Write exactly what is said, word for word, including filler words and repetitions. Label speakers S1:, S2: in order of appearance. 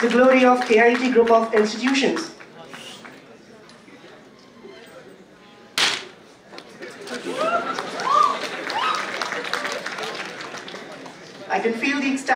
S1: the glory of K I T group of institutions. I can feel the ecstatic